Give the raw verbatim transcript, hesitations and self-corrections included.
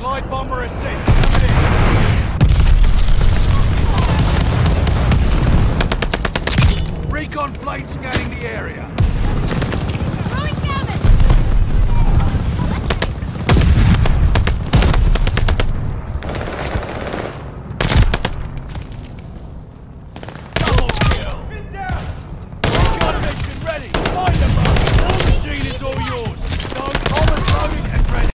Glide bomber assist, coming in. Recon plane scanning the area. Throwing damage! Double kill! Been down! Recon mission ready! Find them up! All machine is all yours!